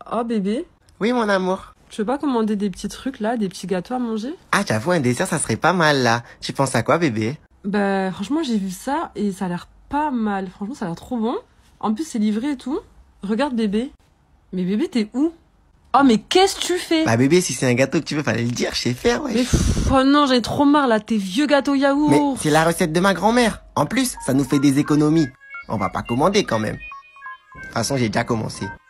Oh bébé, Oui, mon amour. tu veux pas commander des petits trucs là, des petits gâteaux à manger? Ah, j'avoue, un dessert, ça serait pas mal, là. Tu penses à quoi, bébé? Bah franchement j'ai vu ça et ça a l'air pas mal. Franchement ça a l'air trop bon. En plus c'est livré et tout. Regarde bébé. Mais bébé t'es où? Oh mais qu'est-ce que tu fais? Bah, bébé, si c'est un gâteau que tu veux, fallait le dire, je sais faire, ouais. Mais oh non j'ai trop marre là, tes vieux gâteaux yaourt. Mais c'est la recette de ma grand-mère. En plus, ça nous fait des économies. On va pas commander quand même. De toute façon, j'ai déjà commencé.